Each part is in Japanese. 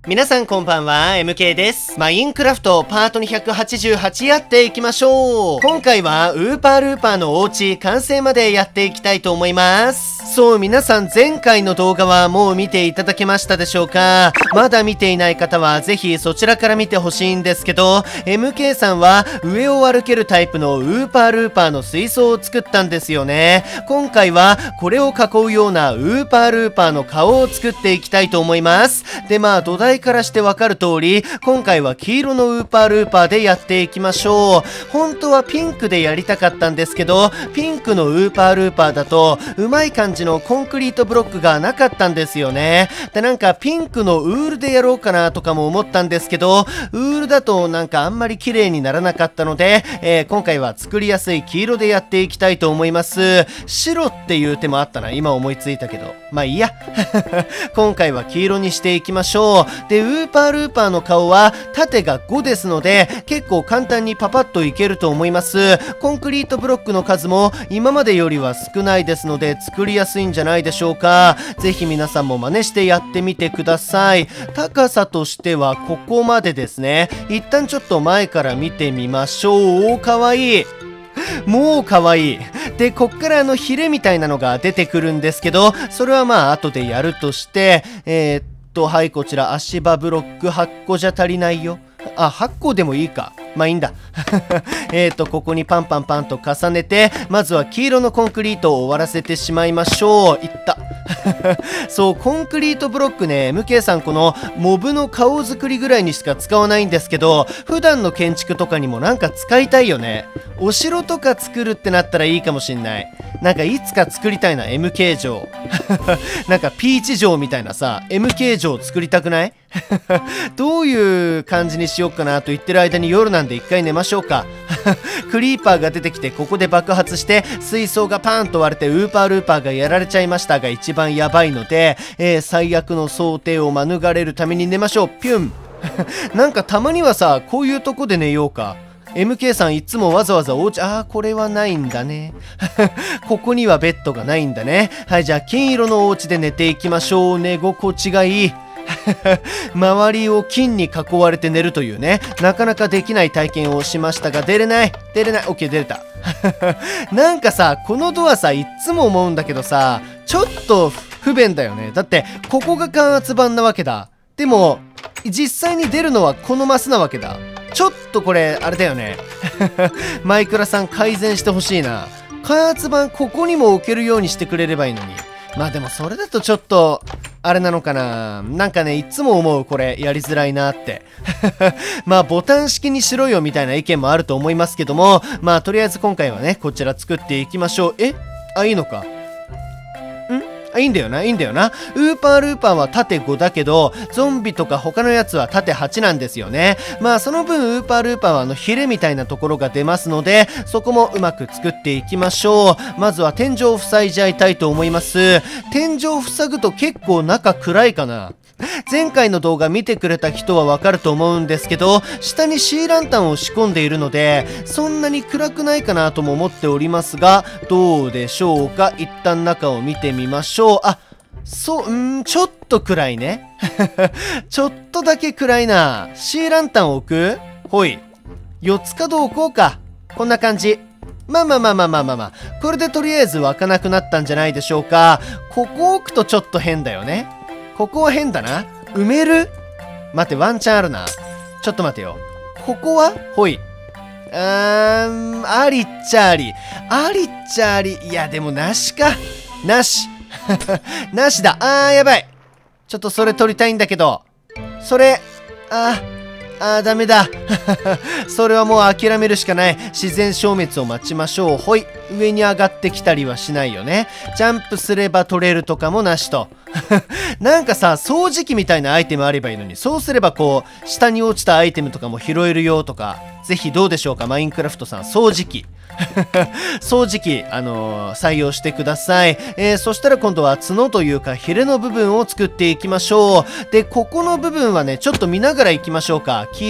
皆さんこんばんは、MK です。マインクラフトパート288やっていきましょう。今回はウーパールーパーのお家完成までやっていきたいと思います。そう、皆さん前回の動画はもう見ていただけましたでしょうか？まだ見ていない方はぜひそちらから見てほしいんですけど、MK さんは上を歩けるタイプのウーパールーパーの水槽を作ったんですよね。今回はこれを囲うようなウーパールーパーの顔を作っていきたいと思います。で、土台からしてわかる通り、今回は黄色のウーパールーパーでやっていきましょう。本当はピンクでやりたかったんですけど、ピンクのウーパールーパーだとうまい感じのコンクリートブロックがなかったんですよね。で、なんかピンクのウールでやろうかなとかも思ったんですけど、ウールだとなんかあんまり綺麗にならなかったので、今回は作りやすい黄色でやっていきたいと思います。白っていう手もあったな、今思いついたけど。まあいいや。今回は黄色にしていきましょう。で、ウーパールーパーの顔は縦が5ですので、結構簡単にパパッといけると思います。コンクリートブロックの数も今までよりは少ないですので、作りやすいんじゃないでしょうか。ぜひ皆さんも真似してやってみてください。高さとしてはここまでですね。一旦ちょっと前から見てみましょう。おー、かわいい。もうかわいい。で、こっからヒレみたいなのが出てくるんですけど、それは後でやるとして、はい、こちら足場ブロック8個じゃ足りないよ。あ、8個でもいいか。まあいいんだ。ここにパンパンパンと重ねて、まずは黄色のコンクリートを終わらせてしまいましょう。いった。そう、コンクリートブロックね、MK さんこのモブの顔作りぐらいにしか使わないんですけど、普段の建築とかにもなんか使いたいよね。お城とか作るってなったらいいかもしんない。なんかいつか作りたいな、MK 城。なんかピーチ城みたいなさ、MK 城作りたくない？どういう感じにしようかなと言ってる間に夜なんで一回寝ましょうか。クリーパーが出てきてここで爆発して水槽がパーンと割れてウーパールーパーがやられちゃいましたが一番やばいので、最悪の想定を免れるために寝ましょう。ピュン。なんかたまにはさ、こういうとこで寝ようか。MK さんいつもわざわざお家、これはないんだね。ここにはベッドがないんだね。はい、じゃあ金色のお家で寝ていきましょう。寝心地がいい。周りを金に囲われて寝るというね、なかなかできない体験をしましたが、出れない。OK、出れた。なんかさ、このドアさ、いっつも思うんだけどさ、ちょっと不便だよね。だって、ここが感圧板なわけだ。でも、実際に出るのはこのマスなわけだ。ちょっとこれ、あれだよね。マイクラさん改善してほしいな。感圧板ここにも置けるようにしてくれればいいのに。まあでもそれだとちょっと、あれなのかな。なんかね、いつも思うこれ、やりづらいなって。ボタン式にしろよみたいな意見もあると思いますけども、とりあえず今回はね、こちら作っていきましょう。いいのか。いいんだよな。ウーパールーパーは縦5だけど、ゾンビとか他のやつは縦8なんですよね。その分ウーパールーパーはヒレみたいなところが出ますので、そこもうまく作っていきましょう。まずは天井を塞いじゃいたいと思います。天井を塞ぐと結構中暗いかな。前回の動画見てくれた人はわかると思うんですけど、下にシーランタンを仕込んでいるので、そんなに暗くないかなとも思っておりますが、どうでしょうか。一旦中を見てみましょう。ちょっと暗いね。ちょっとだけ暗いな。シーランタンを置く？ほい。4つ角置こうか。こんな感じ。これでとりあえず湧かなくなったんじゃないでしょうか。ここ置くとちょっと変だよね。ここは変だな。埋める？待って、ワンチャンあるな。ちょっと待てよ。ここは？ほい。ありっちゃあり。いや、でもなしか。なし。なしだ。やばい。ちょっとそれ取りたいんだけど。それ、ダメだ。それはもう諦めるしかない。自然消滅を待ちましょう。ほい。上に上がってきたりはしないよね。ジャンプすれば取れるとかもなしと。なんかさ、掃除機みたいなアイテムあればいいのに、そうすればこう、下に落ちたアイテムとかも拾えるよとか、ぜひどうでしょうか、マインクラフトさん、掃除機。掃除機、採用してください。そしたら今度は角というかヒレの部分を作っていきましょう。で、ここの部分はね、ちょっと見ながらいきましょうか。黄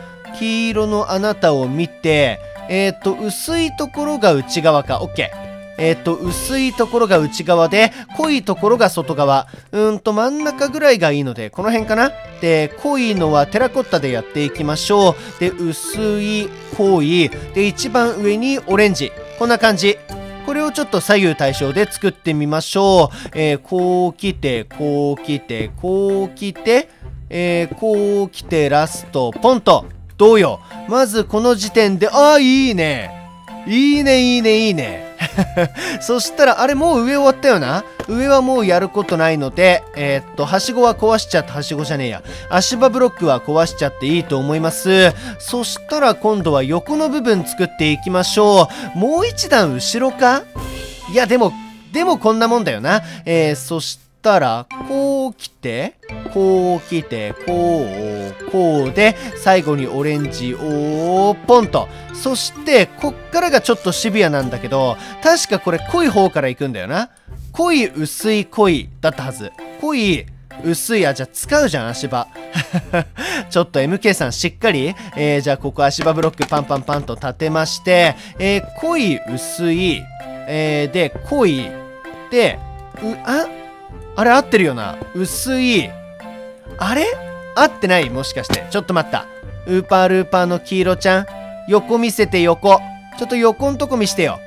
色のあなたを見て、薄いところが内側か。OK。 薄いところが内側で、濃いところが外側。真ん中ぐらいがいいので、この辺かな。で、濃いのはテラコッタでやっていきましょう。で、薄い、濃い。で、一番上にオレンジ。こんな感じ。これをちょっと左右対称で作ってみましょう。こう来て、こう来て、こう来て、こう来て、ラスト、ポンと。どうよ。まずこの時点で、いいね。いいね、いいね、いいね。そしたら、あれもう上終わったよな。上はもうやることないので、はしごは壊しちゃって、はしごじゃねえや。足場ブロックは壊しちゃっていいと思います。そしたら今度は横の部分作っていきましょう。もう一段後ろか？いや、でもこんなもんだよな。そしたら、こう来て、こう来て、こうで、最後にオレンジをポンと。そして、こっからがちょっとシビアなんだけど、確かこれ濃い方から行くんだよな。濃い、薄い、濃いだったはず。濃い、薄い、じゃあ使うじゃん、足場。ちょっと MK さんしっかり、じゃあここ足場ブロックパンパンパンと立てまして、濃い、薄い、で、濃い、で、あれ合ってるよな。薄い。あれ合ってない？もしかして。ちょっと待った。ウーパールーパーの黄色ちゃん。横見せて横。ちょっと横んとこ見してよ。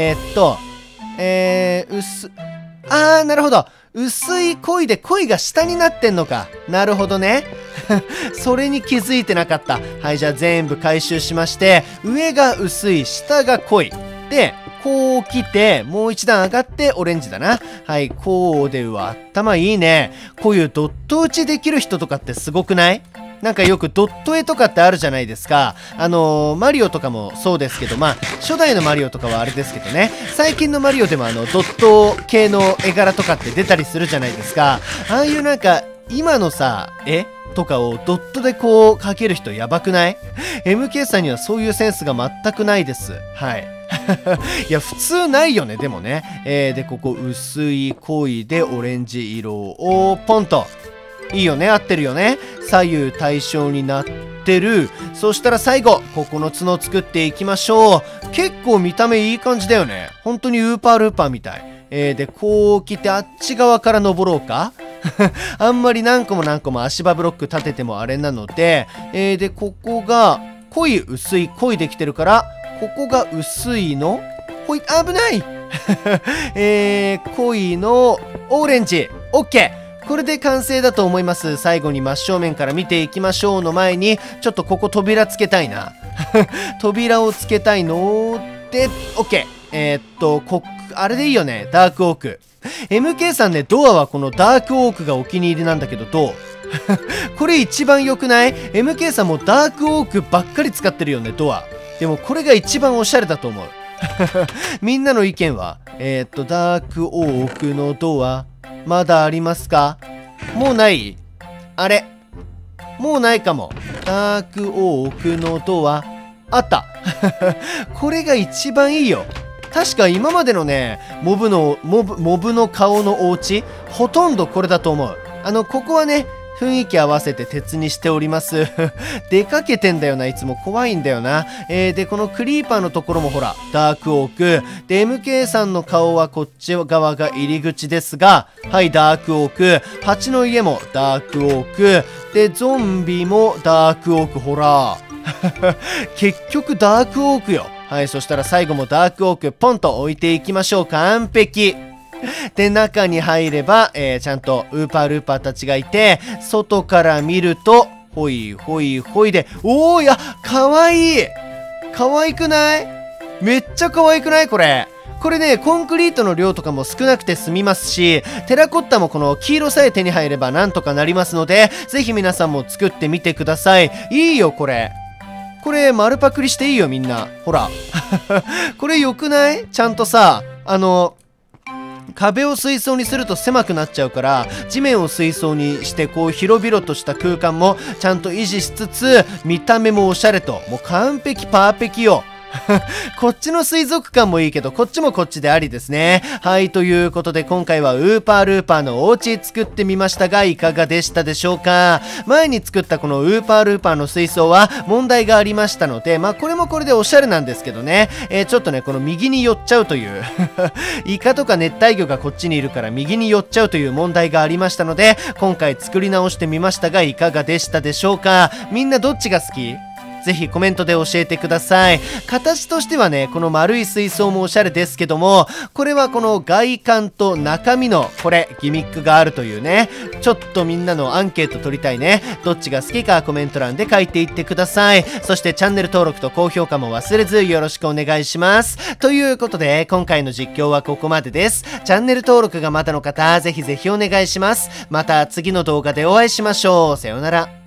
なるほど。薄い恋で恋が下になってんのか。なるほどね。それに気づいてなかった。はい、じゃあ全部回収しまして、上が薄い、下が濃い。で、こう来て、もう一段上がってオレンジだな。はい、こうで、頭いいね。こういうドット打ちできる人とかってすごくない？なんかよくドット絵とかってあるじゃないですか。マリオとかもそうですけど、初代のマリオとかはあれですけどね。最近のマリオでもドット系の絵柄とかって出たりするじゃないですか。ああいうなんか、今のさ、絵とかをドットでこう描ける人やばくない？ MK さんにはそういうセンスが全くないです。はい。いや、普通ないよね、でもね。で、ここ薄い濃いでオレンジ色をポンと。いいよね、合ってるよね。左右対称になってる。そしたら最後、ここの角作っていきましょう。結構見た目いい感じだよね。本当にウーパールーパーみたい。で、こう来てあっち側から登ろうか。あんまり何個も足場ブロック立ててもあれなので、で、ここが濃い薄い濃いできてるから、ここが薄いの危ない濃いのオレンジ。オッケー。これで完成だと思います。最後に真正面から見ていきましょうの前に、ちょっとここ扉つけたいな。扉をつけたいので、OK。あれでいいよね。ダークオーク。MK さんね、ドアはこのダークオークがお気に入りなんだけど、どう？これ一番良くない？ MK さんもダークオークばっかり使ってるよね、ドア。でもこれが一番おしゃれだと思う。みんなの意見はダークオークのドア、まだありますか？もうない？あれ？もうないかも。ダークオークのドア、あった。これが一番いいよ。確か今までのね、モブの顔のお家、ほとんどこれだと思う。ここはね、雰囲気合わせて鉄にしております。出かけてんだよな、いつも怖いんだよな。で、このクリーパーのところもほら、ダークオーク。で、MK さんの顔はこっち側が入り口ですが、はい、ダークオーク。蜂の家もダークオーク。で、ゾンビもダークオーク、ほら。結局ダークオークよ。はい、そしたら最後もダークオーク、ポンと置いていきましょう。完璧。で、中に入れば、ちゃんとウーパールーパーたちがいて、外から見ると、ほいほいほいで、おー、いや、かわいい。かわいくない？めっちゃかわいくない？これ。これね、コンクリートの量とかも少なくて済みますし、テラコッタもこの黄色さえ手に入ればなんとかなりますので、ぜひ皆さんも作ってみてください。いいよ、これ。これ、丸パクリしていいよ、みんな。ほら。これ良くない？ちゃんとさ、壁を水槽にすると狭くなっちゃうから、地面を水槽にしてこう広々とした空間もちゃんと維持しつつ、見た目もおしゃれと、もう完璧パーフェキよ。 こっちの水族館もいいけど、こっちもこっちでありですね。はい、ということで今回はウーパールーパーのお家作ってみましたが、いかがでしたでしょうか。前に作ったこのウーパールーパーの水槽は問題がありましたので、これもこれでおしゃれなんですけどね。ちょっとね、この右に寄っちゃうという、イカとか熱帯魚がこっちにいるから右に寄っちゃうという問題がありましたので、今回作り直してみましたが、いかがでしたでしょうか。みんなどっちが好き？ぜひコメントで教えてください。形としてはね、この丸い水槽もおしゃれですけども、これはこの外観と中身のこれギミックがあるというね。ちょっとみんなのアンケート取りたいね。どっちが好きかコメント欄で書いていってください。そしてチャンネル登録と高評価も忘れずよろしくお願いします。ということで今回の実況はここまでです。チャンネル登録がまだの方、ぜひぜひお願いします。また次の動画でお会いしましょう。さようなら。